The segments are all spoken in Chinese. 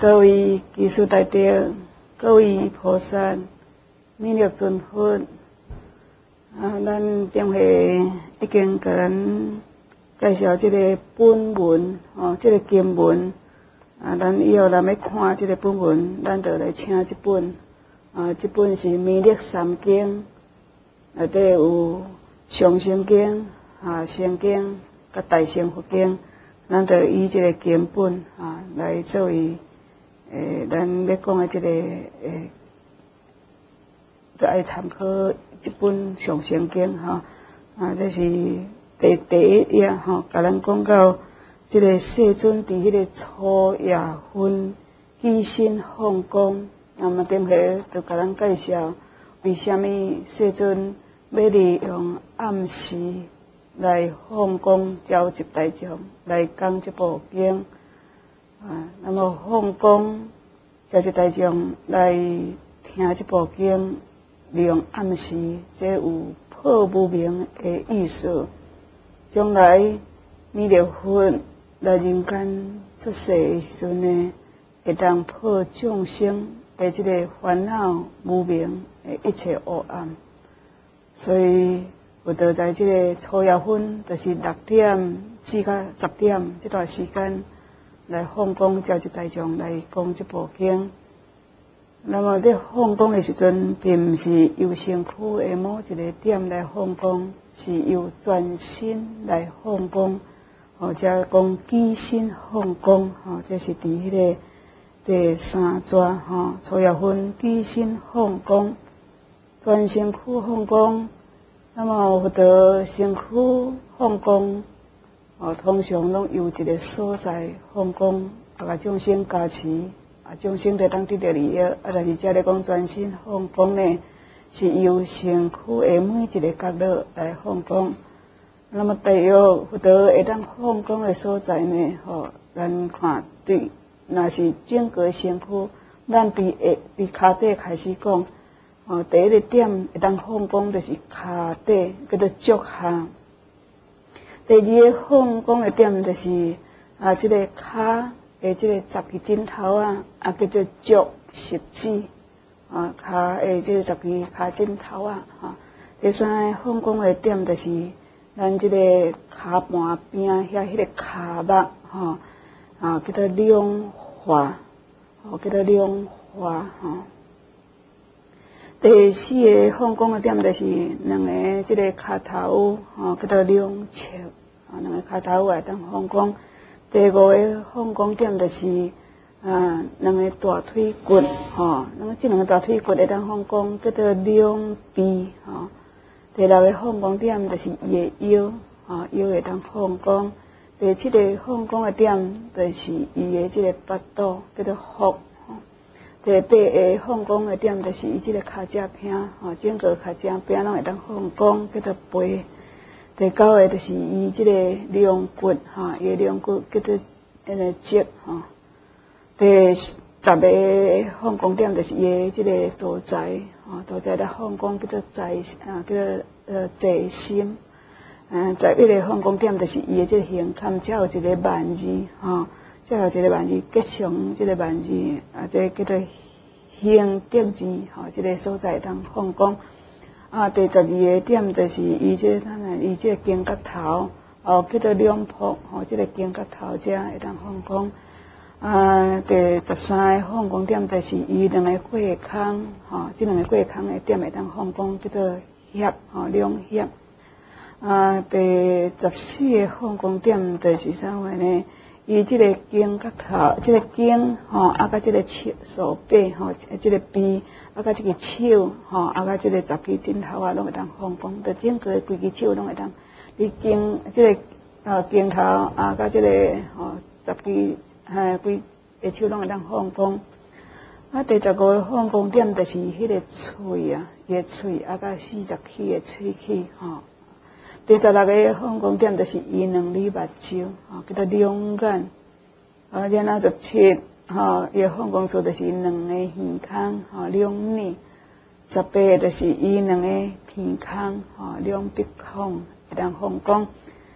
各位居士大德，各位菩萨，弥勒尊佛，咱中会已经甲咱介绍这个本文，这个经文，咱以后若要看这个本文，咱就来请这本，这本是弥勒三经，内底有上乘经、下乘经、甲大乘佛经，咱就以这个经本来作为咱要讲的这个就爱参考这本上乘经这是第一页甲咱讲到这个世尊伫迄个初夜分起身放光，那么顶下就甲咱介绍为什么世尊要利用暗时来放光召集大众来讲这部经。那么放光召集大众来听这部经，利用暗时，这有破无明的意思。将来弥勒佛来人间出世的时阵呢，会当破众生的这个烦恼无明的一切黑暗。所以有得在这个初夜分，就是6点至到10点这段时间。来放光召集大众来讲这部经。那么在放光的时阵，并不是由身躯的某一个点来放光，是由全身来放光。才讲起身放光，这是伫迄个第3节初夜分起身放光，全身躯放光。那么有得身躯放光。通常拢由一个所在放光，甲众生加持，众生就当得到利益。但是遮咧讲全身放光呢，是由身躯的每一个角落来放光。那么大约有得会当放光的所在呢？咱看对，若是整个身躯，咱伫骹底开始讲，第一个点会当放光就是骹底，叫做足下。第二个放光的点就是这个骹的这个10根指头叫做足十指骹的这个10根骹指头第三个放光的点就是咱这个骹盘边迄个骹肉叫做两滑叫做两滑第四个放光的点就是2个这个骹头叫做两尺2个骹头会当放光。第5个放光点就是2个大腿骨这2个大腿骨会当放光，叫做两臂第6个放光点就是伊的腰腰会当放光。第7个放光的点就是伊的这个腹肚，叫做腹第8个放光的点就是伊这个骹脊片整个骹脊片拢会当放光，叫做背。第9个就是伊这个龙骨伊的龙骨叫做脊第10个放光点就是伊的这个肚脐肚脐来放光叫做脐叫做脐心。11个放光点就是伊的这个胸坎，才有一个万字才有一个万字结成这个万字这叫做胸德字这个所在当放光。第12个点就是伊这伊这个肩胛头叫做两扑这个肩胛头遮会当放光。第13个放光点就是伊2个过空这2个过空的点会当放光，叫做협两협。第14个放光点就是啥话呢？伊这个肩胛头，这个肩甲这个手背这个臂甲这个手甲这个10根指头拢会当放光，就整个规只手拢会当。你肩这个肩头甲这个10根规个手拢会当放光。第15个放光点就是迄个喙伊个喙甲40起个喙齿第16个放光点就是伊2粒目睭叫做两眼然后17伊个放光处就是2个耳孔两耳。18个就是伊2个鼻孔两鼻孔会当放光。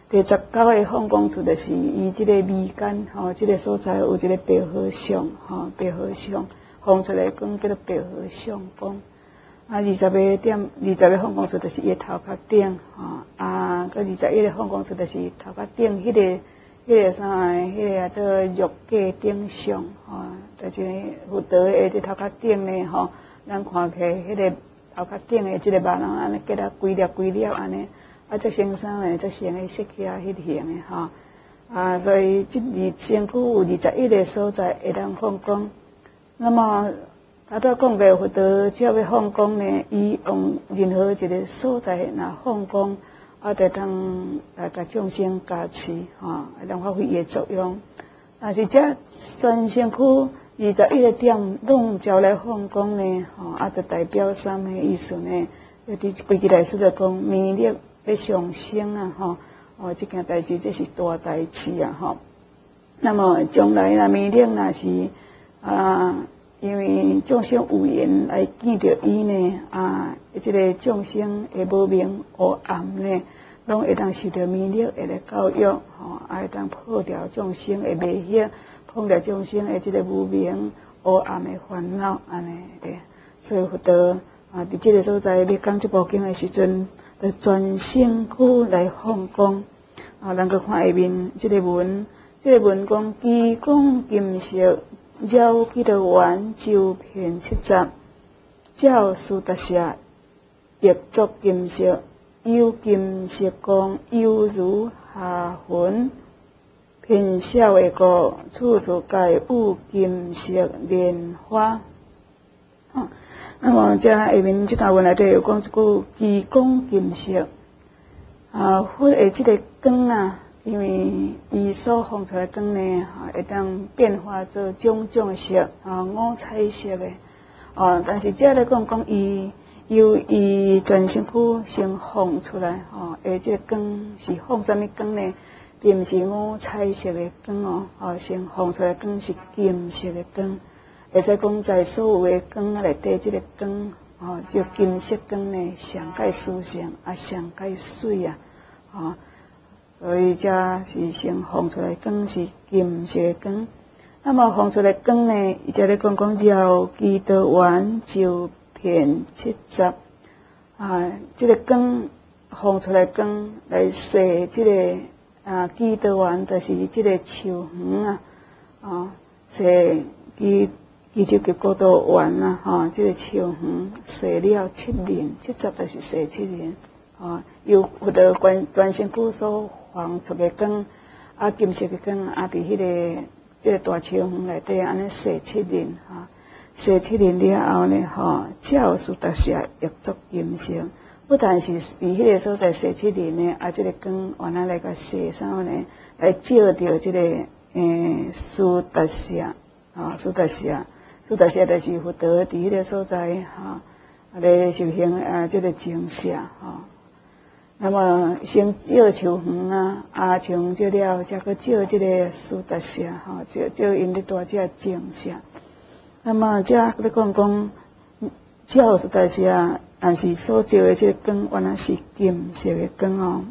第19个放光处就是伊即个眉间吼，即个所在有一个白鹤相吼，白鹤相放出来光叫做白鹤相光。20个放光处就是伊头壳顶吼，个21个放光处就是头壳顶迄个啥迄个做玉架顶上吼，就是佛陀的这头壳顶呢吼，咱看起迄个头壳顶的即个眼啊，安尼结啊规粒安尼。这身上呢，这成个色起啊，迄形的吼，所以这身躯有21个所在会当放光。那么，头拄讲过，佛陀只要放光呢，伊用任何一个所在若放光，就当来甲众生加持吼，会当发挥伊的作用。但是这全身躯21个点拢照来放光呢，吼，就代表啥物意思呢？伫规矩来说就讲弥勒要上升啊，吼，这件代志这是大代志啊，吼。那么将来啦，弥勒若是因为众生有缘来见到伊呢，这个众生会无明黑暗呢，拢会当受到弥勒的教育，吼，会当破掉众生的迷惑，破掉众生的这个无明黑暗的烦恼，安尼对。所以佛陀伫这个所在要讲这部经的时阵。全身躯来放光，咱个看下面这个文讲极光金色，绕几多圆，周遍7十，照苏达舍，亦作金色，有金色光，犹如下云，遍晓的故，处处皆有金色莲花。那么这下面这段文内底有讲一句极光金色，佛的这个光啊，因为伊所放出来光呢，会当变化做种种色，5彩色的，但是这来讲伊由伊全身躯先放出来，这个光是放什么光呢？并不是5彩色的光先放出来光是金色的光。会使讲在所有的光内底，这个光这金色光呢，上界殊胜，上界水啊，所以这是先放出来光是金色的光。那么放出来光呢，伊才咧讲绕几多圆，周遍70，这个光放出来光来摄这个几多圆，就是这个树园摄其实结果都完啦，这个树园摄了7年，70就是摄7年，由佛陀全身躯所放出的光，金色的光，伫迄个这个大树园内底安尼摄7年，摄7年了后呢，照苏达舍亦作金色，不但是伫迄个所在摄7年呢，这个光原来来甲摄啥呢？来照着这个苏达舍，苏达舍就是佛陀伫迄个所在来修行这个精舍那么先照树园像照了，才去照这个苏达舍照因咧住这精舍。那么这咧讲照苏达舍，但是所照的这个光原来是金色的光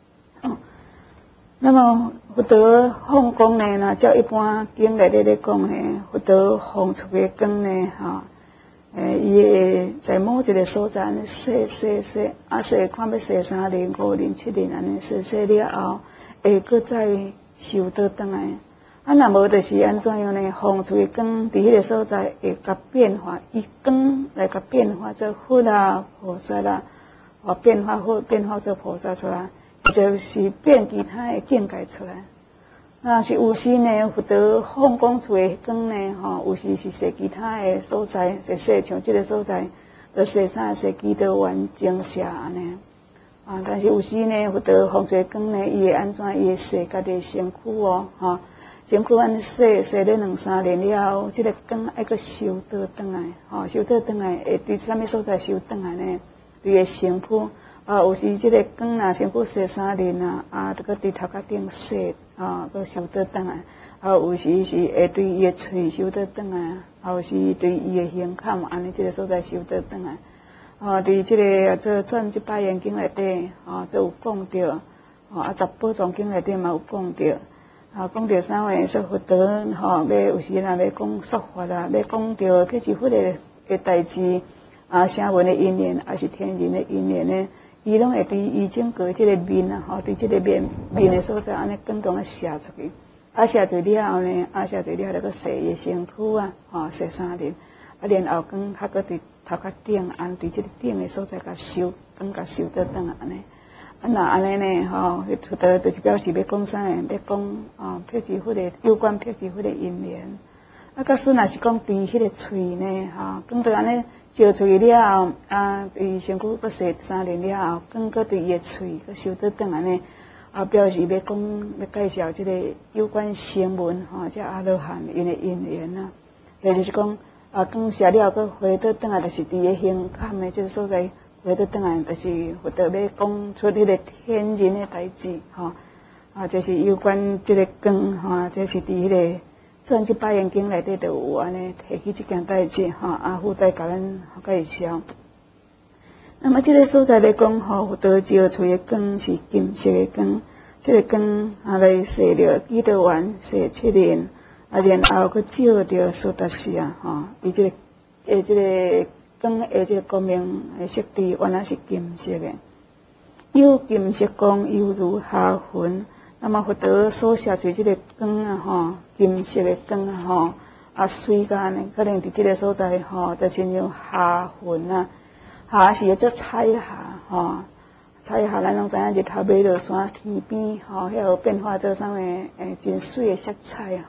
那么佛陀放光呢，那照一般经内底咧讲呢，佛陀放出的光呢，伊会在某一个所在安尼摄，看要摄3年、5年、7年安尼摄了后，会搁再收倒转来。若无就是安怎样呢？放出的光伫迄个所在会甲变化，以光来甲变化做佛菩萨变化佛、变化做菩萨出来。就是变其他的境界出来。那是有时呢，佛陀放光出的光呢，有时是摄其他的所在，摄像这个所在，就摄几多元精舍安尼。但是有时呢，佛陀放出的光呢，伊会安怎？伊会摄家己身躯身躯安摄了2-3年了后，这个光爱搁收倒转来，收倒转来会伫啥物所在收转来呢？伊个身躯。有时这个光身躯摄3年就搁伫头壳顶摄，搁收倒转来。有时是会对伊的喙收倒转来，有时对伊的胸坎安尼这个所在收倒转来。伫这个做转700眼经内底，都有讲到， 十宝藏经内底嘛有讲着，讲着啥话说佛陀要有时若要讲说法啦，要讲着辟支佛的代志，声闻的因缘，还是天人的因缘呢，伊拢会伫伊整个即个面伫即个面的所在安尼广东写出去，写出了后呢，写出了个洗伊身躯洗3日，然后讲还搁伫头壳顶，伫即个顶的所在甲收，甲收倒转来安尼。那安尼呢？佛陀就是表示要讲啥个？要讲辟支佛的有关辟支佛的因缘。假使若是讲对迄个喙呢，讲到安尼照出去了后，伊身躯搁洗3日了后，讲搁对伊的喙搁收倒转安尼，表示要介绍即个有关声闻即阿罗汉因的因缘啊。也就是讲，讲写了搁回倒转来，就是伫个胸坎的即个所在。回倒转来，就是佛陀要讲出迄个天人的代志，就是有关即个光，这是伫迄个传即百缘经内底就有安尼提起即件代志，附带甲咱介绍。那么即个所在咧讲，佛陀照出的光是金色的光，即个光来摄着几多丸，摄7年，然后佮照着苏达士伊即个光的即个光明的色地原来是金色的，有金色光，犹如下魂。那么佛陀所写出即个光金色的光水干呢，可能伫即个所在就亲像下魂下是做彩霞彩霞咱拢知影日头尾落山天边遐有变化做啥物真水的色彩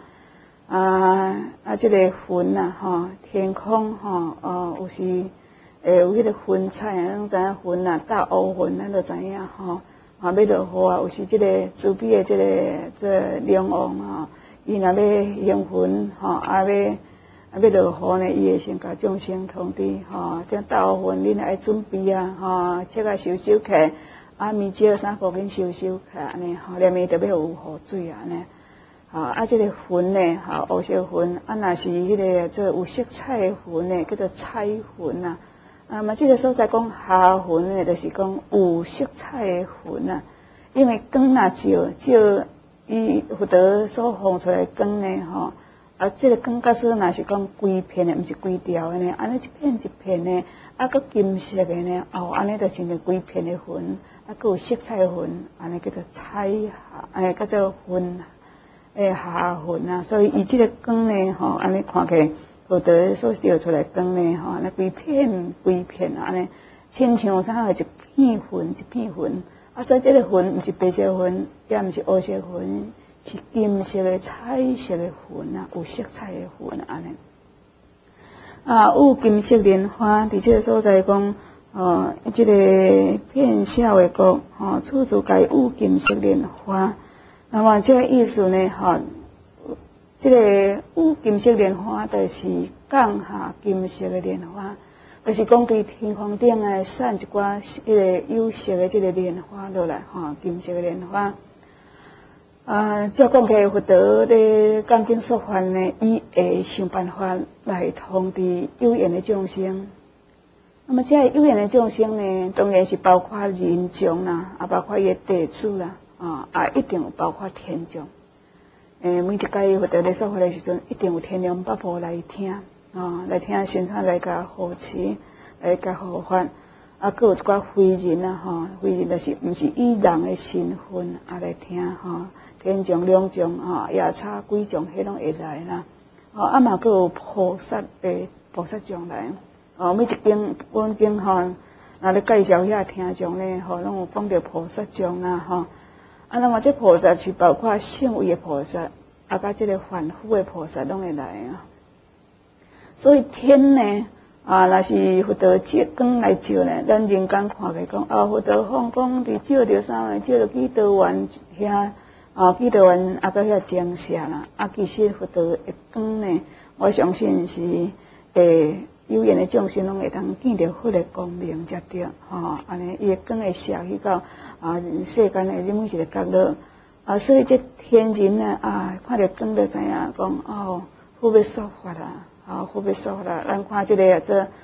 即个云天空有时有迄个云彩咱拢知影云搭乌云咱就知影要落雨有时即个慈悲的即个龙王伊若要行云要落雨呢，伊会先甲众生通知这搭乌云恁爱准备切收起，面朝啥附近收起安尼连面就要有雨水安尼。即个云呢，乌色云，若是迄个做有色彩的云呢，叫做彩云那么即个所在讲下云呢，就是讲有色彩的云因为光若照伊佛陀所放出来的光呢，即个光假使若是讲规片的，毋是规条的呢，安尼一片一片的，佮金色的呢，安尼就亲像规片的云，佮有色彩的云，安尼叫做彩霞，叫做云。下云所以伊即个光呢，安尼看起来，佛陀所照出来光呢，安尼规片安尼，亲像啥个一片云，所以即个云毋是白色云，也毋是乌色云，是金色的彩色的云有色彩的云安尼。有金色莲花伫即个所在讲，即个片晓的国，处处皆有金色莲花。那么这个意思呢，这个有金色莲花，就是降下金色的莲花，就是讲对天空顶散一寡迄个有色的这个莲花落来，金色的莲花。照讲起来，佛陀咧讲经说法呢，伊会想办法来通知有缘的众生。那么这有缘的众生呢，当然是包括人众啦，包括伊的弟子啦。一定有包括天众，每一届佛陀咧说法的时阵，一定有天龙八部来听，来听宣传来甲护持，来甲护法，佮有一寡非人非人就是毋是以人的身份来听天众两众夜叉鬼众迄拢会来啦，嘛佮有菩萨的菩萨众来，每一本经若咧介绍遐听众咧，拢有讲到菩萨众啦那么这菩萨是包括圣位的菩萨，甲这个凡夫的菩萨拢会来所以天呢，若是佛陀借光来照呢，咱人间看起来讲，佛陀放光伫照着啥物？照着几多元遐，几多元甲遐精舍啦。其实佛陀的光呢，我相信是有缘的众生拢会通见到佛的光明才对，安尼伊的光会射去到世间的每一个角落，所以这天人呢看到光就知影讲佛要说法啦，佛要说法啦。咱看这个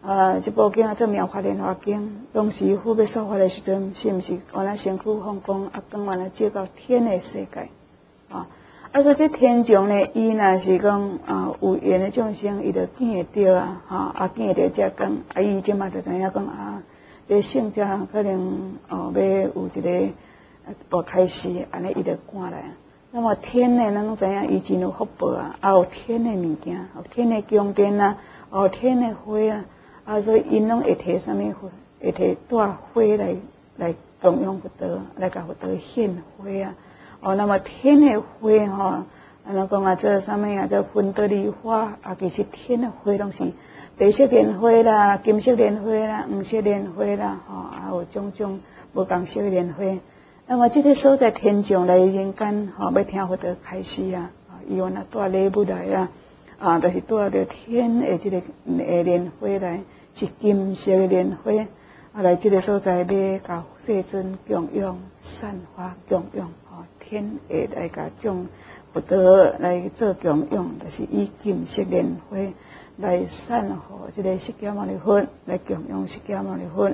这部经啊，做《妙法莲华经》，当时佛要说法的时阵，是毋是原来身躯放光，讲原来照到天的世界，所以这天上呢，伊若是讲有缘的众生，伊就见会到见会到这讲，伊即马就知影讲这圣者可能要有一个大开示，安尼伊就赶来。那么天呢，咱拢知影伊真有福报有天的物件，有天的宫殿有天的花所以因拢会摕啥物花？会摕带花来供养佛陀，来甲佛陀献花那么天的花咱讲做啥物做芬多利花其实天的花拢是白色莲花啦、金色莲花啦、黄色莲花啦有种种无同色的莲花。那么这个所在天上来人间要听佛陀开示伊原来带礼物来就是带着天的这个莲花来，是金色的莲花来这个所在要甲世尊供养、散花供养天会来甲种佛陀来做供养，就是以金色莲花来散互这个释迦牟尼佛，来供养释迦牟尼佛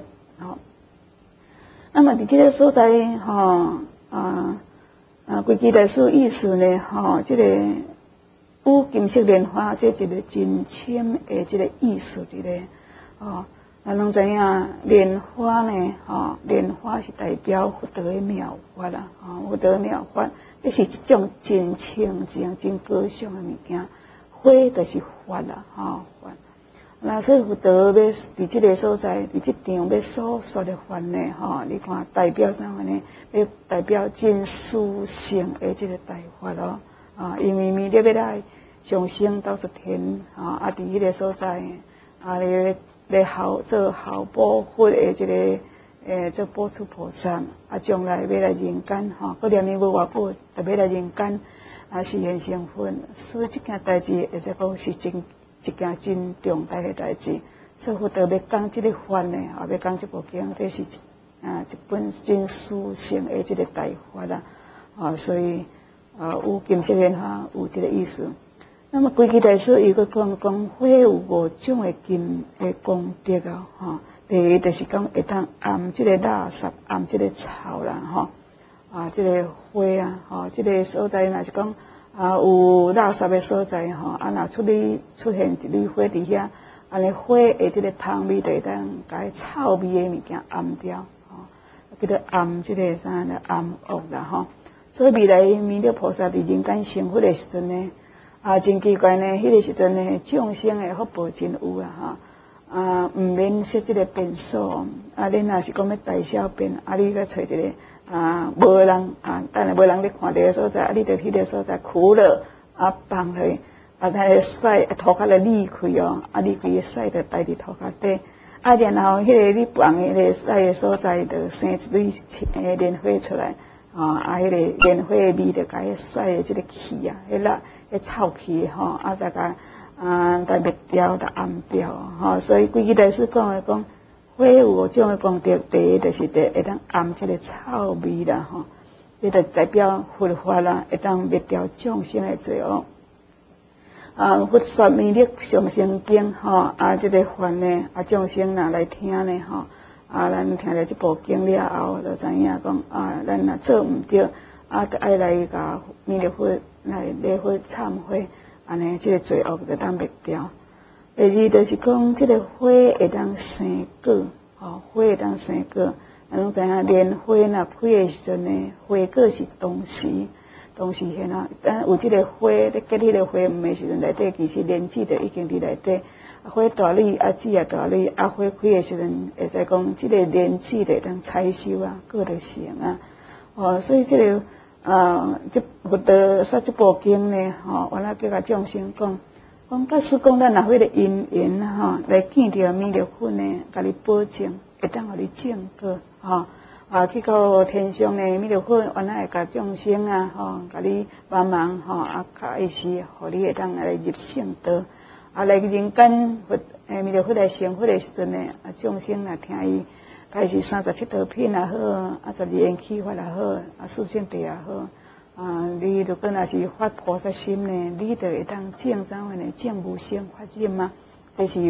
那么伫这个所在规矩大师意思呢这个有金色莲花，这一个真深的这个意思伫咧咱拢知影莲花呢莲花是代表佛陀的妙法佛陀的妙法，这是一种真清净、真高尚的物件。花就是法法。那所以佛陀要伫这个所在，伫这场要所说的法呢你看代表啥物呢？要代表真殊胜的这个大法因为弥勒要来上升到十天伫迄个所在来做后补佛的这个做补处菩萨将来要来人间过念念无偌久，就要来人间示现成佛。所以这件代志会使讲是一件真重大的代志。所以佛陀要讲这个法呢要讲这部经，这是一本真殊胜的这个大法所以有金色莲花有这个意思。那么规矩大师伊佫讲花有5种的金的功德第一就是讲会当按这个垃圾、按这个草啦这个花这个所在若是讲有垃圾的所在若出现一缕花伫遐，安尼花的这个香味就会当甲臭味的物件按掉叫做按这个啥呢？按恶啦所以未来弥勒菩萨伫人间成佛的时阵呢真奇怪呢，迄个时阵呢，众生的福报真有毋免设这个便所恁若是讲要大小便你甲找一个无人等下无人咧看到的所在你着迄个所在苦了放落那屎涂骹来沥开沥开的屎着带伫涂骹底然後迄个你放的迄个屎的所在着生一蕊蓮花出來迄个蓮花的味着甲迄屎的即个氣迄臭氣大家来滅掉，來暗掉所以規矩大師講花有5種的功德，第一就是會當暗即個臭味啦這就代表佛法啦，會當滅掉眾生的罪惡佛說彌勒上生經這個法呢眾生若來聽呢咱聽了這部經了後，就知影講咱若做毋對就愛來甲彌勒佛來禮佛懺悔，安尼這個罪惡就當滅掉。第二就是講這個花會當生果花會當生果。咱攏知影蓮花若開的時陣呢，花果是當時現但有這個花咧結迄個花毋的時陣，內底其實蓮子就已經佇內底。花大蕊籽也大蕊花開的時陣，會使講這個蓮子就會當採收果就成所以這個這佛陀說這部經呢原來叫甲眾生講假使講咱若迄個因緣來見到彌勒佛呢，甲你保證會當互你證果去到天上呢，彌勒佛原來會甲眾生甲你幫忙開始互你會當來入聖道。來人間彌勒佛來成佛的時陣呢，眾生若聽伊開始37道品也好12緣起法也好四聖諦也好你如果若是發菩薩心呢，你就會當證啥物呢？證無生法忍這是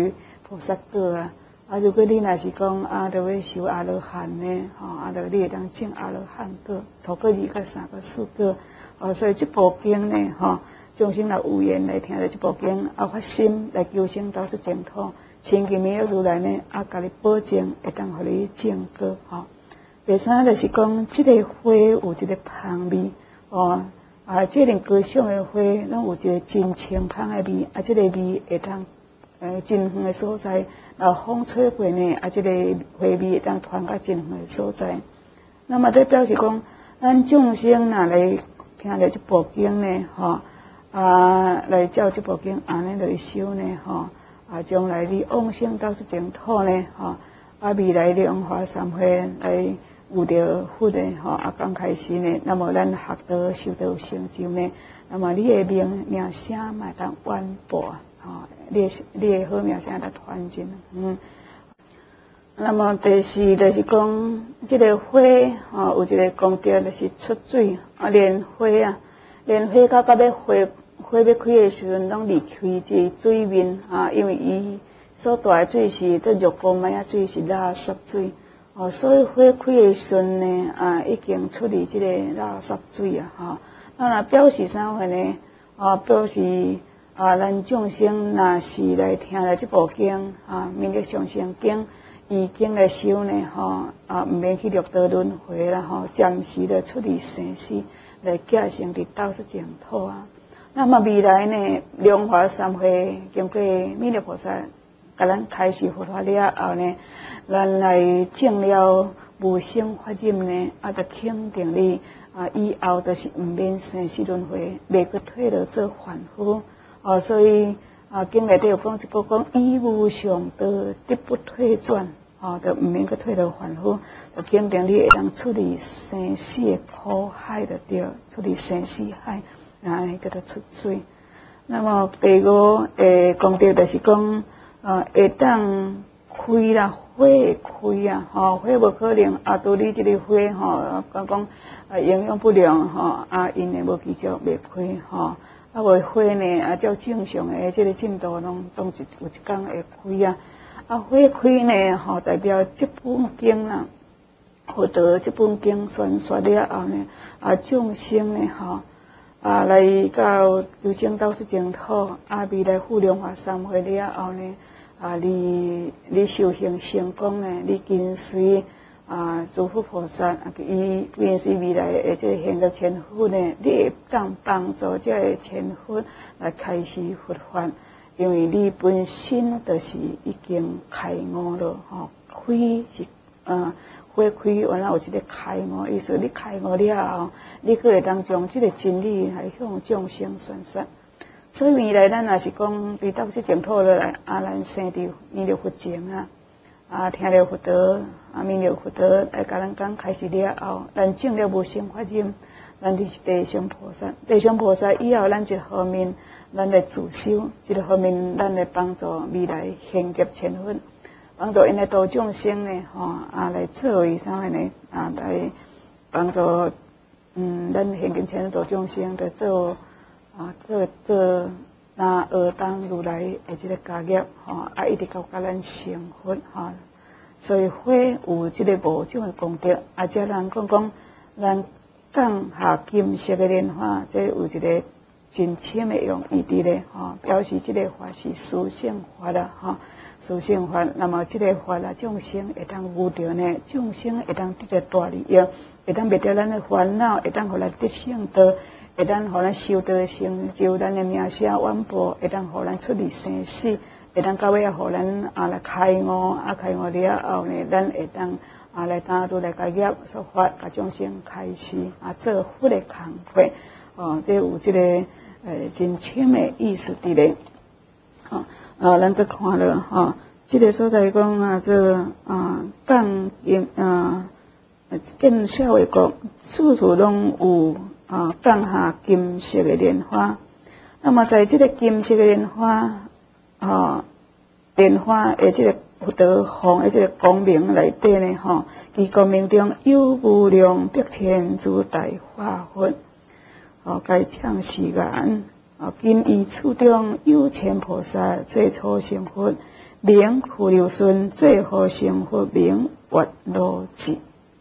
菩萨果啊。如果你若是讲着要修阿罗汉呢，着你会当证阿罗汉果，初果、二果、三果、四果。所以这部经呢，众生若有缘来听着这部经，发心来求生到是净土，亲近弥勒如来呢，甲你保证会当互你证果。第三就是讲，这个花有一个香味，这种高尚的花，拢有一个真清香的味，这个味会当真远的所在，风吹过呢，这个花味会当传到真远的所在。那么这表示讲，咱众生若来听着这部经呢，来照这部经安尼来修呢，将来你往生到是净土呢，未来莲花三会来有着佛呢，刚开始呢，那么咱学道修道成就呢，那么你的名声嘛当远播，你的好名声来传进，那么第四就是讲，这个花，有一个功德就是出水，莲花啊，莲花到要花要开的时阵，拢离开这水面，因为伊所带的水是这玉光麦啊水是垃圾水，所以花开的时阵呢，已经出离这个垃圾水啊，那若表示啥货呢？表示咱众生若是来听了这部经，弥勒上生经。已经来修呢，毋免去六道轮回啦，暂时来出离生死，来寄生伫道是净土啊。那么未来呢，莲花三会经过弥勒菩萨甲咱开示佛法了后呢，咱来证了无生法忍呢，就肯定你以后就是毋免生死轮回，袂阁退落做凡夫。所以经内底有讲一个讲以无上道，得不退转。就毋免去退落凡夫，就肯定你会当出离生死的苦海就对，出离生死海，叫做出水。那么第五功德就是讲，会当开啦，花会开啊，花无可能拄你这个花讲营养不良因会无继续袂开无花呢照正常的这个进度，拢总是有一天会开啊。花开呢，代表这本经啦，获得这本经宣说了后呢，众生呢，来到求生到是净土，未来护莲花三会了后呢，你修行成功呢，你跟随诸佛菩萨，伊跟随未来的这个现觉前佛呢，你会当帮助这个前佛来开示佛法。因为你本身就是已经开悟了，开是花开，原来有一个开悟意思。你开悟了后，你可会当将这个真理来向众生宣说。所以未来咱若是讲伫到这净土落来，咱生伫弥勒佛前听了佛道，弥勒佛道来甲咱讲开始了后，咱证了无生法忍，咱就是地上菩萨。地上菩萨以后，咱一方面。咱来自修，一个方面，咱来帮助未来现劫前佛，帮助因来度众生呢，来作为啥个呢？来帮助咱现劫前度众生，来做学当如来的这个家业，一直到甲咱成佛，所以花有这个无种的功德，才人讲咱降下金色的莲花，这有一个。真深的用意伫咧，表示这个法是殊胜法啦，殊胜法。那么这个法众生会当悟着呢，众生会当得到大利益，会当灭掉咱的烦恼，会当互咱得胜道，会当互咱修道成就，咱的名声远播，会当互咱出离生死，会当到尾互咱来开悟，开悟了后呢，咱会当来担拄来家业说法，甲众生开示做佛的工课，这有这个。真深的意思伫咧，咱搁看了这个所在讲这降金变社会国处处拢有降下金色的莲花。那么在这个金色的莲花，莲花的这个福德红的这个光明内底呢，其光明中有无量百千诸大化佛。该唱誓言，今于处中有千菩萨最初成佛， 名苦流顺，最后成佛名月罗智。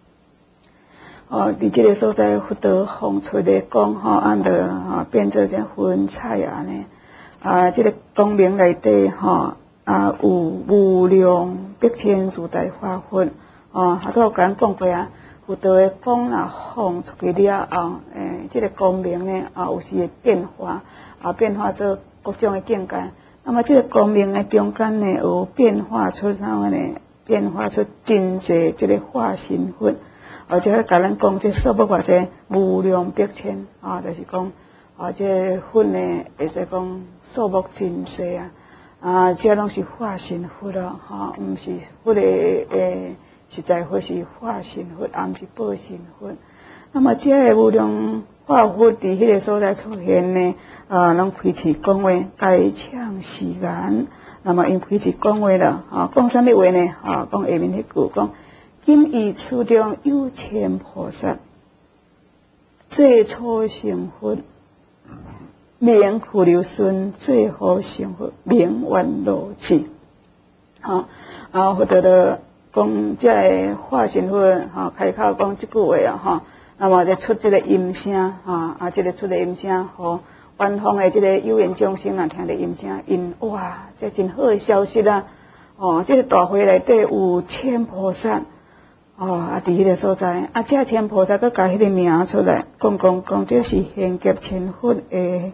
伫这个所在，佛陀放出来讲按着变做这云彩这个光明内底有无量百千自在法分都有甲讲过佛陀的光放出去了后，这个光明有时会变化，变化做各种的境界。那么这个光明的中间有变化出变化出真济这个化身佛。这个甲咱讲，这数目偌济无量百千就是讲这佛会使讲数目真济这拢是化身佛毋是佛的实在佛，是化身佛，毋是报身佛。那么这个无量化佛伫迄个所在出现拢开始讲话，该唱誓言。那么因开始讲话了讲啥物话呢？讲下面迄句讲。今以此中有千菩萨，最初成佛，名苦流顺，最后成佛名月罗智。佛陀就讲这个化身佛开口讲这句话那么就出这个音声这个出的音声，互远方的这个有缘众生听着音声，因哇，这真好的消息这个大会内底有千菩萨。伫迄个所在，这千菩萨佮甲迄个名出来，讲，这是现劫千佛还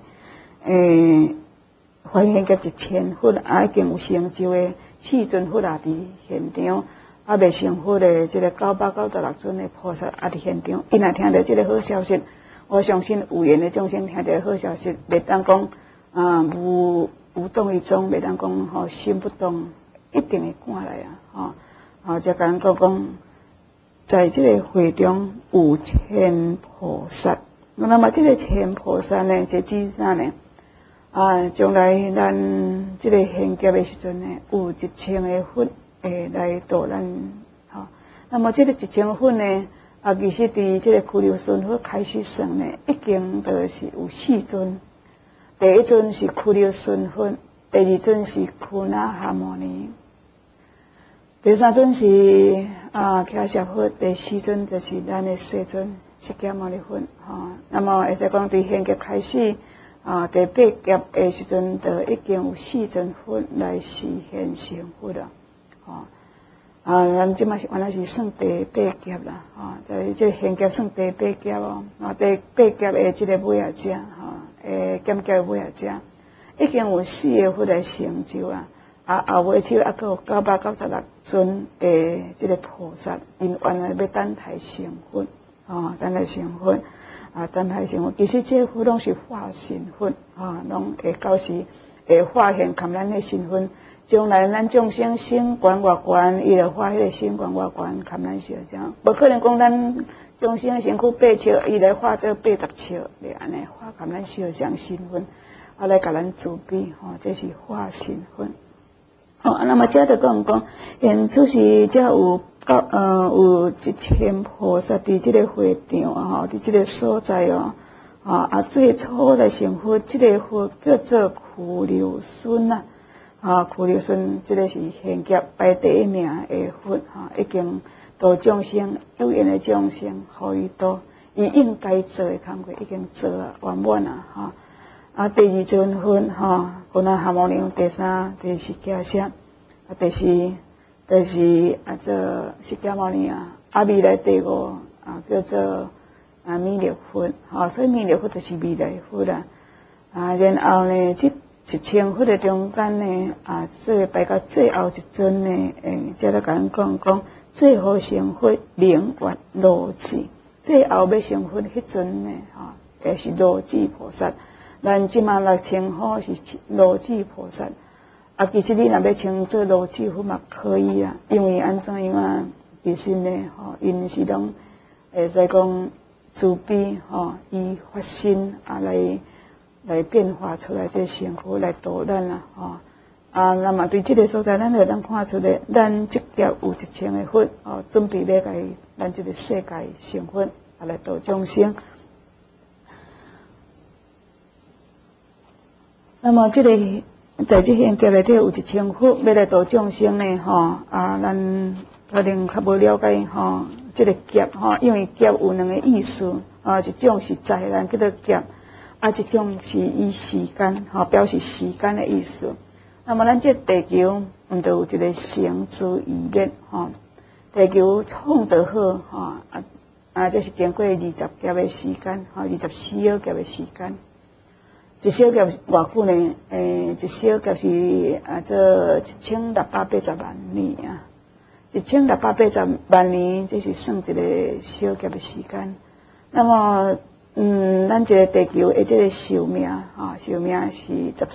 现劫一千佛已经有成就的四尊佛伫现场，未成佛的这个996尊的菩萨伫现场，因若听到这个好消息，我相信有缘的众生听到好消息，袂当讲无动于衷，袂当讲心不动，一定会赶来才甲咱讲。在这个会中有千菩萨，那么这个千菩萨呢，这指啥呢？将来咱这个现劫的时阵有1000个佛会来度咱那么这个1000佛呢，其实伫这个苦流顺佛开始算已经就是有4尊。第一尊是苦流顺佛，第二尊是苦那哈摩尼。第三尊是迦叶佛，第四尊就是咱的世尊释迦牟尼佛那么会使讲伫现劫开始第8劫的时阵，就已经有4尊佛来示现成佛了咱即马是原来是算第8劫啦就是这现劫算第8劫第8劫的这个尾仔者减劫的尾仔者，已经有4个佛来成就后尾手阁有996尊的这个菩萨，因原来要等待成佛等待成佛等待成佛。其实这佛拢是化身佛拢会到时会化现含咱的身份。将来咱众生心观外观，伊就化迄个心观外观含咱小将，无可能讲咱众生身躯8尺，伊来化做80尺，安尼化含咱小将身份来甲咱慈悲这是化身佛。那么这就讲，因此时才有1000菩萨伫这个会场伫这个所在最初来成佛，这个佛叫做苦流顺苦流顺这个是现劫排第一名的佛已经度众生有缘的众生，互伊度伊应该做的工作已经做圆满第二尊佛苦那哈摩尼，第三就是迦叶，第四就是做释迦牟尼未来第5叫做弥勒佛所以弥勒佛就是未来佛然后呢这1000佛的中间呢做排到最后一尊呢才来甲咱讲最后成佛名月罗智，最后要成佛迄尊呢是罗智菩萨。咱即马来称呼是罗智菩萨其实你若要称做罗智佛嘛可以因为安怎样其实呢因是拢会使讲慈悲以发心来变化出来这成佛来度咱那么对这个所在，咱就能看出来，咱即劫有1000个佛准备要来咱这个世界成佛来度众生。那么这个在这现劫内底有1000佛要来度众生呢，咱可能较无了解这个劫因为劫有2个意思一种是灾难叫做劫，一种是以时间表示时间的意思。那么咱这地球毋就有一个成之以灭地球创造好这是经过20劫的时间24小劫的时间。一小劫偌久呢？一小劫是做1680万年1680万年，这是算一个小劫的时间。那么，咱这个地球的这个寿命寿命是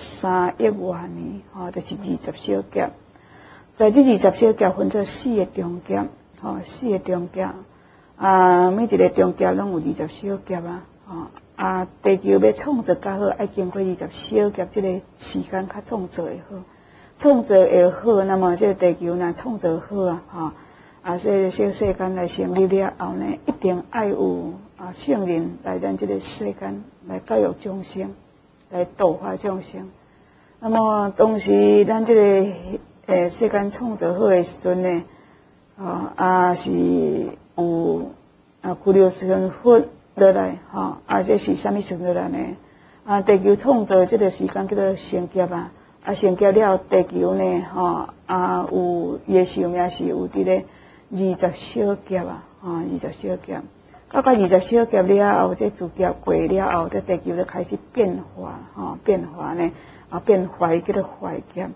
13亿万年就是20小劫。在这20小劫分做4个中劫4个中劫每一个中劫拢有20小劫地球要创造较好，要经过20小劫这个时间较创造会好，创造会好，那么这个地球若创造好这小世间来成立了后呢，一定要有圣人来咱这个世间来教育众生，来度化众生。那么当时咱这个世间创造好的时阵呢，是有古六神佛落来这是啥物神落来呢？地球创造这个时间叫做成劫成劫了地球呢有伊的寿命是有伫咧20小劫20小劫。到20小劫了后，这自劫过了后，这地球就开始变化变化呢变坏叫做坏劫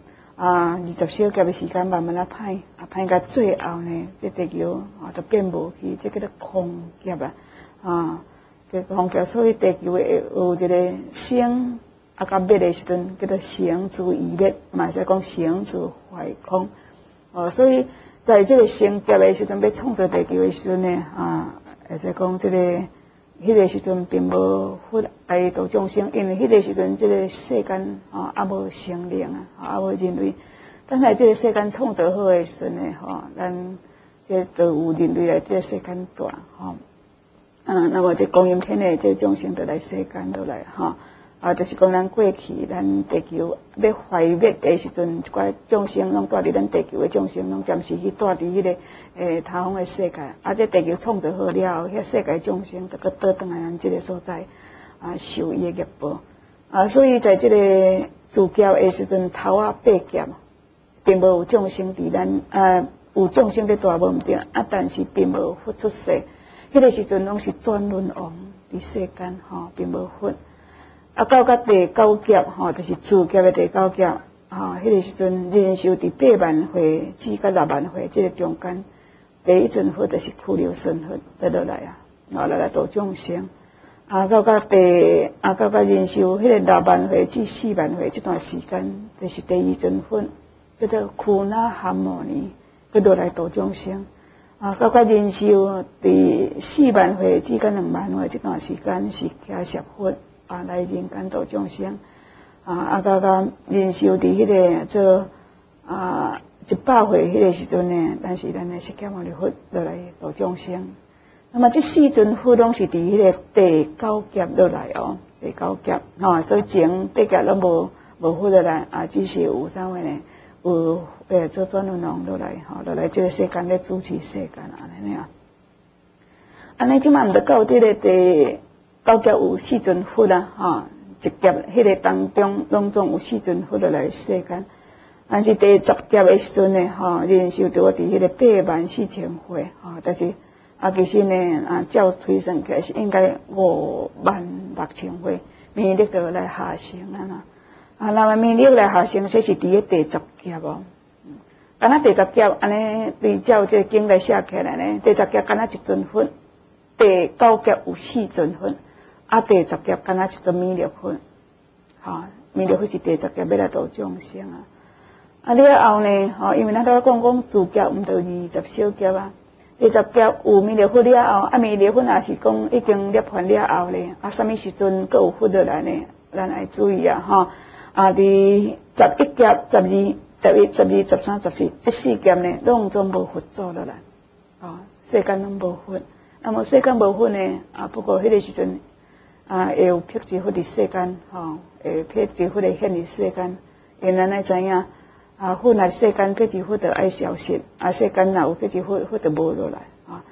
20小劫的时间慢慢歹到最后呢，这地球就变无去，这叫做空劫这空劫，所以地球会有一个生甲灭的时阵叫做成之以灭，嘛是讲成之坏空所以在这个成劫的时阵要创造地球的时阵呢会使讲这个迄个时阵并无佛来度众生，因为迄个时阵这个世间还无生灵还无人类。等来这个世间创造好的时阵呢咱这就有人类来这个世间住那么这光阴天的这众生就来世间落来就是讲咱过去咱地球要毁灭的时阵，一寡众生拢住伫咱地球的众生拢暂时去住伫迄个他方的世界这地球创造好了后，遐世界众生就搁倒转来咱这个所在受伊的业报所以在这个自劫的时阵头8劫并无有众生伫咱有众生咧住无毋对但是并无佛出世，迄个时阵拢是转轮王伫世间并无佛到第9劫就是自劫的第9劫迄个时阵人寿伫8万岁至到6万岁这个中间，第一尊佛就是苦流神佛再落来来度众生到人寿迄个6万岁至4万岁这段时间，就是第二尊佛叫做苦那含摩尼，佢落来度众生到人寿伫4万岁至到2万岁这段时间是迦叶佛来人间度众生到人寿伫迄个做100岁迄个时阵呢，咱是咱的释迦牟尼佛落来度众生。那么这4尊佛拢是伫迄个第9劫落来第9劫所以前8劫拢无佛落来只是有啥物呢？有做转轮王落来落来这个世间咧主持世间安尼即摆毋着到这个第9劫有4尊佛一劫迄个当中拢总有4尊佛落来世间，但是第10劫的时阵呢人寿着伫迄个84000岁但是其实呢照推算起来是应该56000岁，弥勒就来下生那么弥勒来下生，这是伫咧第10劫敢若第10劫安尼对照这经来写起来呢，第10劫敢若一尊佛，第9劫有4尊佛第10劫敢若一尊弥勒佛弥勒佛是第10劫要来度众生了后呢因为咱都讲自劫毋就20小劫第10劫有弥勒佛了后弥勒佛也是讲已经涅槃了后呢啥物时阵佫有佛落来呢？咱爱注意伫11劫12、11、12、13、14这4劫呢拢总无佛祖落来世间拢无佛。那么世间无佛呢不过迄个时阵会有辟支佛伫世间会辟支佛会显伫世间， 因咱爱知影，佛若世间过一佛就爱消失，世间若有过一佛，佛就无落来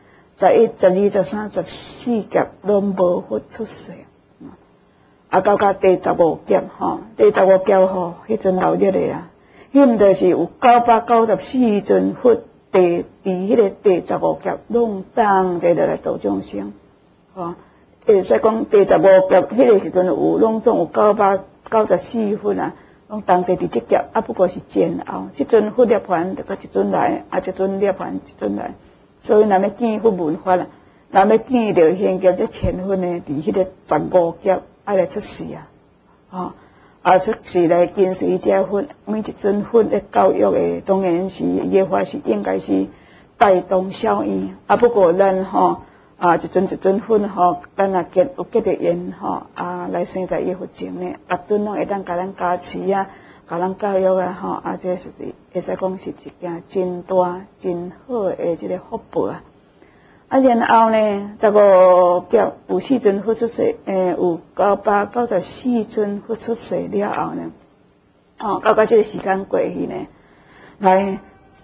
11、12、13、14劫拢无佛出世。到第15劫第15劫迄阵老热的迄毋就是有994尊佛伫迄个第15劫拢当在来度众生会使讲第15劫迄个时阵有拢总有994佛拢当在伫即劫不过是前后，即阵佛涅槃就搁一阵来，一阵涅槃一阵来，所以若要见佛闻法若要见着现劫这前佛呢，伫迄个15劫来出世出世来跟随这佛，每一尊佛的教育的当然是业法是应该是带动效应不过咱一尊一尊佛咱若有结着缘来生在伊佛前呢，各尊拢会当甲咱加持甲咱教育这是会使讲是一件真大真好的这个福报然后呢，15劫有4尊佛出世，有994尊佛出世了后呢，到这个时间过去呢，来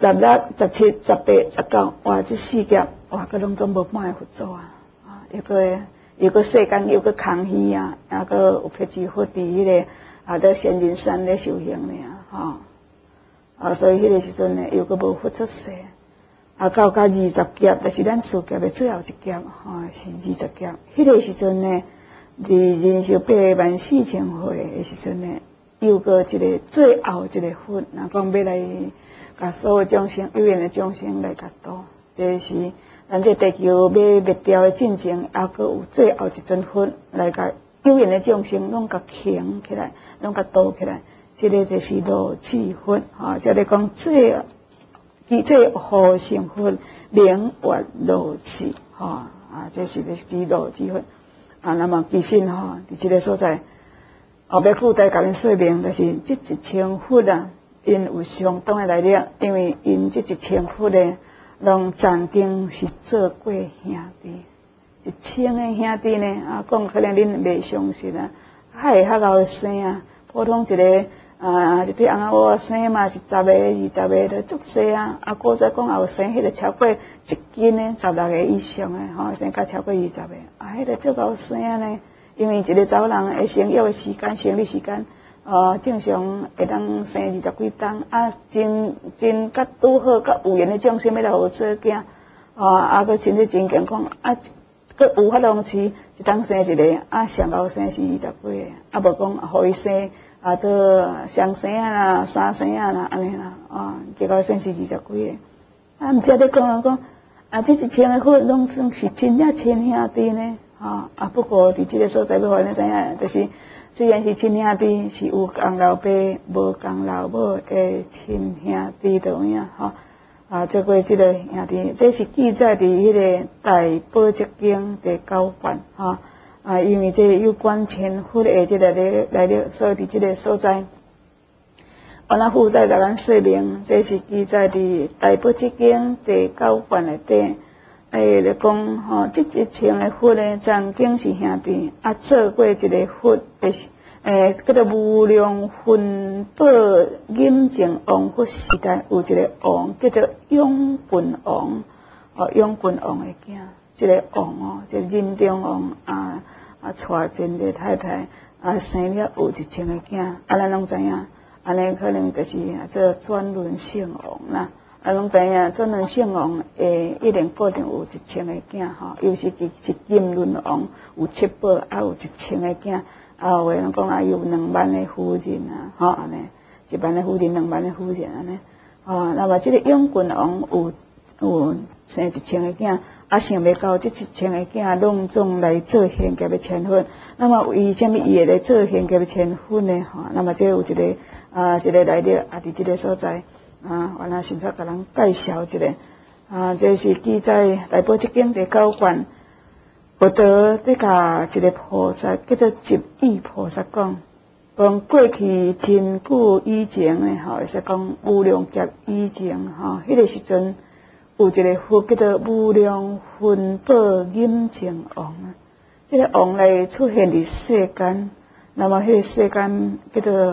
16、17、18、19，哇，这4劫哇，佮拢总无半个佛祖又个世间又个空虚还个有辟支佛伫迄个在仙人山咧修行呢所以迄个时阵呢，又个无佛出世。到20劫，就是咱四劫的最后一劫是20劫。迄个时阵呢，伫人寿84000岁的时阵呢，又个一个最后一个佛，若讲要来甲所有众生有缘的众生来甲度，这是咱这地球要灭掉的进程，还佫有最后一尊佛来甲有缘的众生拢甲扛起来，拢甲度起来。这个就是罗智佛这个讲最后成佛名曰罗智这是指罗智佛那么其实伫这个所在要附带甲恁说明，就是这1000佛因有相当的来历，因为因这1000佛呢，拢曾经是做过兄弟，1000个兄弟呢讲可能恁袂相信还较后生普通一个一对翁仔某生嘛是10个、20个都足济古早讲后生迄个超过1斤呢，16个以上的生甲超过20个迄个足够生呢，因为一个查某人的生育的时间、生理时间正常会当生20几冬真甲拄好甲有缘的众生要来互做囝佫身体真健康佫有法通饲一当生一个上后生是20几个无讲互伊生做双生啦、三生啦安尼啦结果生是20几个毋则咧讲这1000个佛拢算是真正亲兄弟呢不过伫即个所在要互恁知影，就是虽然是亲兄弟，是有公老爸无公老母的亲兄弟就有影做过即个兄弟，这是记载伫迄个《大宝积经》第9卷因为这有关千佛的这个来历，所以伫即个所在，那附带甲咱说明，这是记载伫《大宝积经》第9卷内底。来讲这1000个佛呢，曾经是兄弟做过一个佛叫做无量分宝引净王佛时代，有一个王叫做永郡王永郡王的囝，这个王这个仁中王娶真个太太生了有1000个囝咱拢知影，安尼可能就是做转轮圣王啦。拢知影，转轮圣王一定固定有1000个囝尤其是金轮王有7宝，有1000个囝有诶人讲有2万个夫人安尼1万个夫人、2万个夫人安尼那么这个永郡王有生1000个囝想袂到这1000个囝拢总来做现劫的千佛，那么为什么伊会来做现劫的千佛呢那么这有一个来历伫这个所在原来先甲人介绍一下这是记载《大宝积经》第9卷，佛陀在甲一个菩萨叫做集意菩萨讲过去真久以前呢会使讲无量劫以前迄个时阵有一个佛叫做无量分宝引净王这个王来出现伫世间，那么迄个世间叫做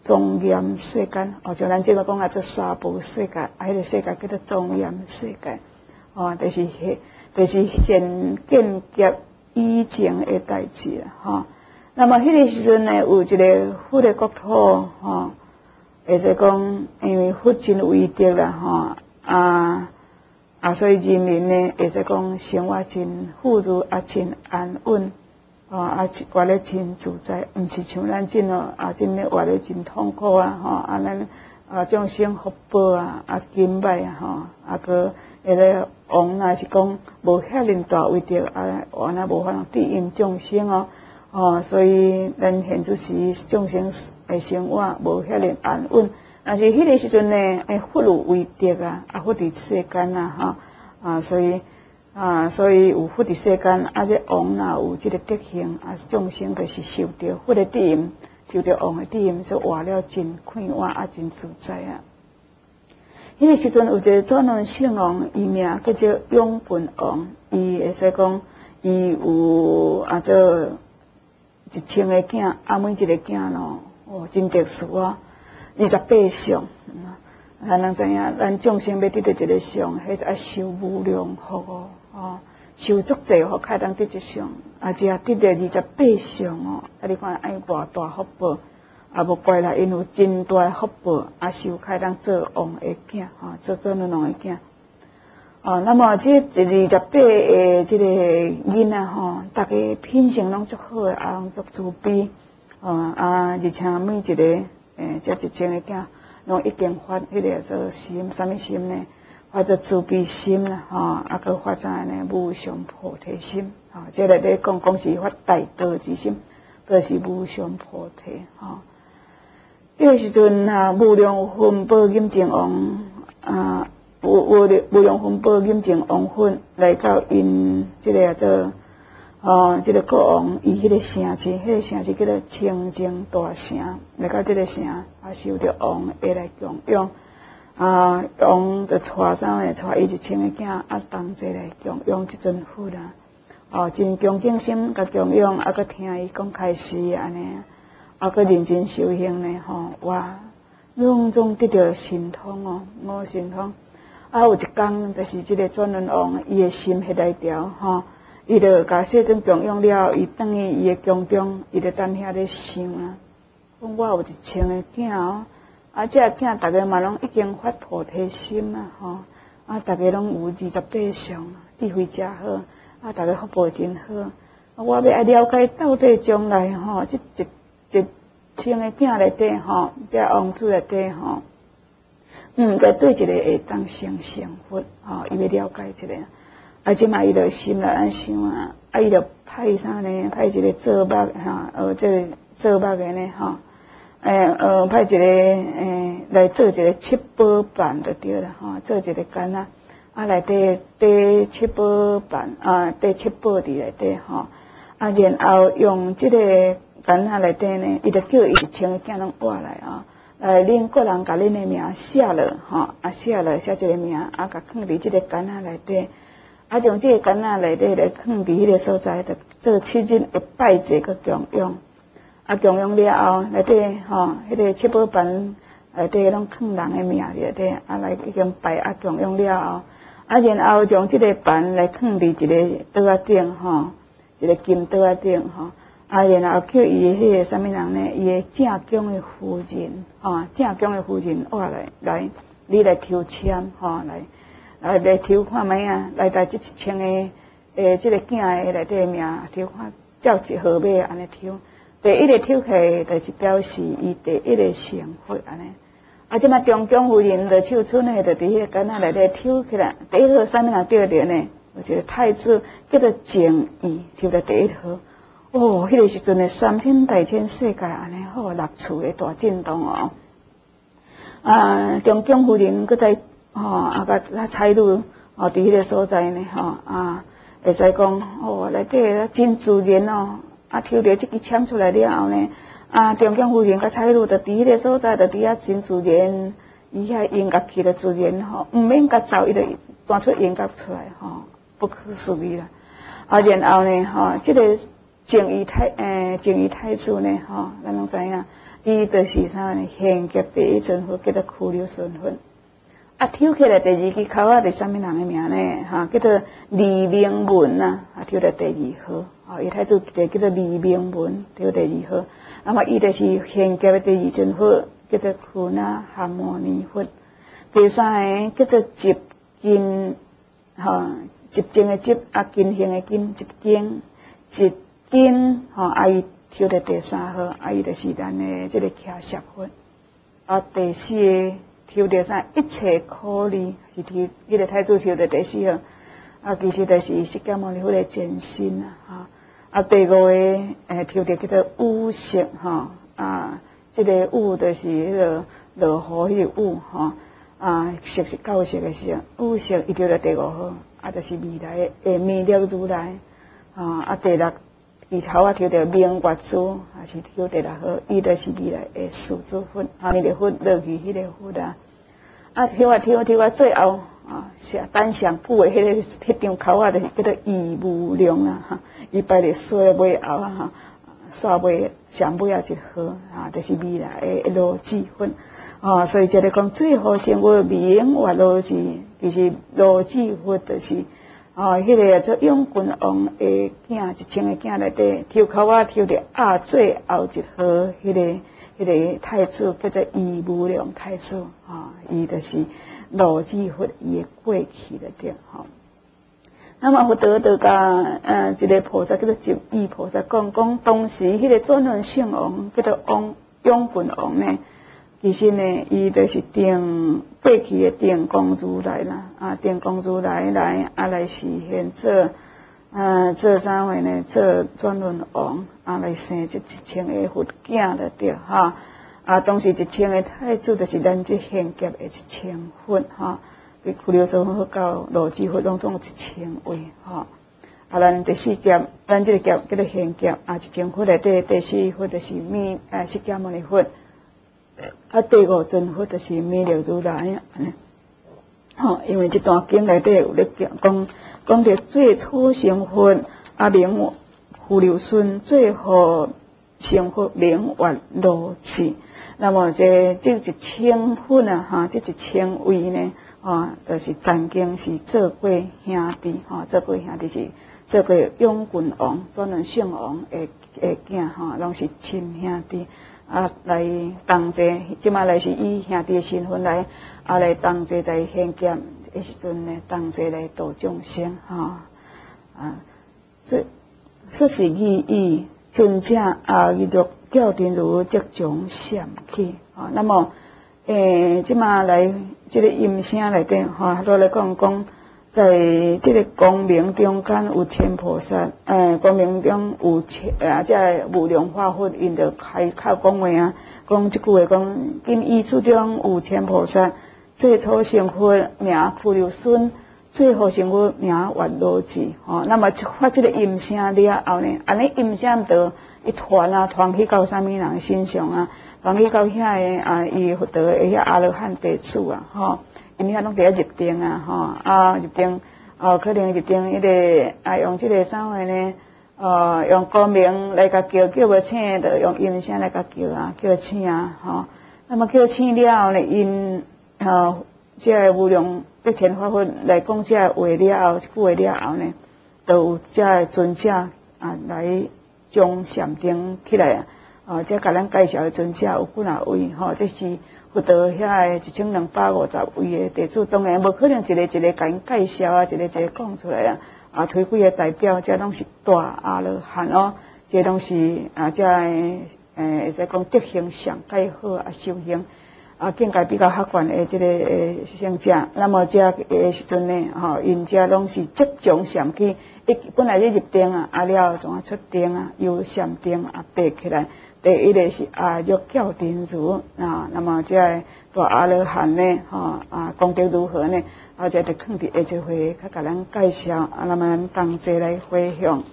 庄严世间，像咱即马讲做三宝世界，迄个世界叫做庄严世界，就是现建业以前的代志啦，那么迄个时阵呢，有一个佛的国土，会说讲，因为佛真伟大啦，所以人民呢会说讲生活真富足，真安稳，活咧真自在，毋是像咱真真咧活咧真痛苦咱众生福报金败个迄个王若是讲无遐尼大位着完无法度庇荫众生所以咱现主时众生的生活无遐尼安稳。但是迄个时阵呢，佛有威德佛伫世间所以有佛伫世间这王若有这个德行众生就是受着佛的庇荫，受着王的庇荫，所以活了真快活真自在迄个时阵有一个转轮圣王，伊名叫做永本王，伊会说讲，伊有做1000个囝，每一个囝真特殊28相。咱人知影，咱众生要得到一个相，迄要受无量福受足济福才当得一相，只得到28相你看爱偌大福报。无怪啦，因有真大福报，受开当做王的囝做转轮王的囝那么这28个这个囡仔大家品性拢足好诶，拢足慈悲而且每一个这1000个囝拢一定发迄个做心，什么心呢？发做慈悲心啦搁发啥呢？无上菩提心这内底讲是发大道之心，就是无上菩提迄个时阵无量分宝眼净王无量分宝眼净王粉来到因这个这个国王伊迄个城市，迄个城市叫做清净大城，来到这个城受着王会来供养王就带啥呢？带伊1000个囝同齐来供养即尊佛真恭敬心甲供养搁听伊讲开示安尼搁认真修行呢哇，拢总得到神通无神通有一天就是这个转轮王伊的心迄来调伊就甲世尊供养了，伊等于伊的宫中，伊就等遐咧想讲我有1000个囝这个囝大家嘛拢已经发菩提心大家拢有28相，智慧真好大家福报真好我要爱了解到底将来这1000个囝内底这王子内底在对一个会当成佛伊要了解一个即摆伊就心内安想伊就派啥呢？派一个做目这个做目的呢派一个来做一个七宝板就对了做一个干内底缀七宝板缀七宝伫内底然后用这个干内底呢，伊就叫伊1000个囝拢活来恁个人甲恁的名写落写落写一个名甲放伫这个干内底将这个干内底来放伫迄个所在，就做7日会拜祭个供养供养了后内底迄个七宝板内底拢放人的名内底来已经拜供养了后然后将这个板来放伫一个桌仔顶一个金桌仔顶然后叫伊迄个啥物人呢？伊的正宫的夫人正宫的夫人活来你来抽签来抽看卖来带这1000个这个囝的内底名抽看照一号码安尼抽，第一个抽起来就是表示伊第一个成佛安尼即马中宫夫人就手出呢，就伫迄个干仔内底抽起来，第一号啥物人对着呢？有一个太子叫做正义抽到第一号迄个时阵的3000大千世界安尼好6处的大震动中宫夫人搁再甲差女伫迄个所在呢会使讲内底真自然抽着这支签出来了后呢中宫夫人甲差女就伫迄个所在，就伫遐真自然，伊遐音乐器就自然毋免甲走，伊就弹出音乐出来不可思议啦然后呢这个正义太子呢咱拢知影伊就是啥呢？现劫第一尊佛叫做苦流顺佛。啊，抽起来第二支口仔是啥物人的名呢？叫做李明文啊，抽来第二号。伊太子就叫做李明文，抽第二号。那么伊就是现劫的第二尊佛，叫做苦那含摩尼佛。第三个叫做集金，集精的集，金行的金，集经，集经，伊抽在第三号，伊就是咱的这个迦叶佛。第四个抽到啥？一切苦力，是抽迄个太子抽在第四号。其实就是释迦牟尼佛的真身第五个抽到叫做雨色这个雨就是迄个落雨迄个雨色是9色的色，雨色伊抽到第5号，就是未来的弥勒如来第六支头抽到明月珠，是抽第6号，伊就是未来的世尊佛，弥勒佛落去迄个佛抽到最后单上补的迄张口就是叫做义无量伊摆咧说尾后煞尾上尾一号就是未来的罗智佛所以这个讲最后成为明月罗智，其实罗智佛就是迄个做永郡王的囝，1000个囝内底抽口抽到最后一号迄个太子叫做义无量太子伊就是罗智佛伊的过去了对那么佛陀就甲一个菩萨叫做集义菩萨讲当时迄个转轮圣王叫做永郡王呢，其实呢伊就是过去的定光如来啦定光如来来实现做啥货呢？做转轮王来生这1000个佛囝了对当时1000个太子就是咱这现劫的1000佛苦流顺佛到罗智佛拢总1000位咱第4劫，咱这个劫叫做现劫1000佛内底第4佛就是释迦牟尼佛，第5尊佛就是弥勒如来因为这段经内底有咧讲到最初成佛明苦流顺，最后成佛明月罗智。那么这1000佛这1000位呢就是曾经是做过兄弟做过兄弟是做过永郡王转轮圣王的囝拢是亲兄弟来同齐，即马来是以兄弟的身份来同齐在现劫的时阵呢，同齐来度众生说是意尊者伊若教定如即种闪起那么即马来这个音声内底都来讲在这个光明中间有千菩萨光明中有这无量化佛因着开口讲话讲即句话讲今依此中有千菩萨，最初成佛名苦流顺，最后成佛名月罗智那么发这个音声了后呢，安尼音声就一传去到啥物人身上传去到遐个伊佛陀的遐阿罗汉弟子因遐拢伫遐入定入定可能入定迄个用这个啥货呢用光明来甲叫无醒，就用音声来甲叫醒那么叫醒了后呢，因这个无量得千法佛来讲这话了后，这句话了后呢，就有这个尊者来将禅定起来这甲咱介绍的尊者有几若位这是佛陀遐个1250位的弟子，当然无可能一个甲因介绍一个讲出来推几个代表，这拢是大阿罗汉这拢是这会使讲德行上介好修行境界比较较悬的这个圣者。那么这个时阵呢因这拢是即种禅起，本来咧入定了后出定由禅定爬起来。第一个是欲教定如那么这个大阿罗汉呢功德如何呢？这就放伫下一回较甲咱介绍那么咱同齐来回向。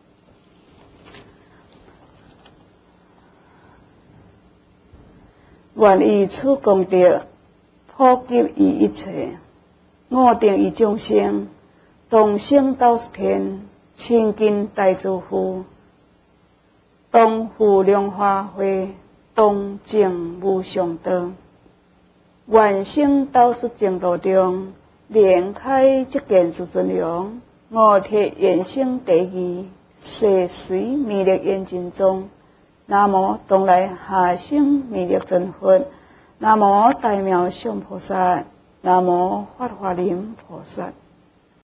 愿以此功德普及于一切，我定于众生，同生到天，亲近大诸佛，当护量化会， 东正无上道，愿生道术正道中，连开即见诸尊容。五铁原生第二，世随弥勒眼睛中。南无东来下生弥勒真佛，南无大妙相菩萨，南无法华林菩萨。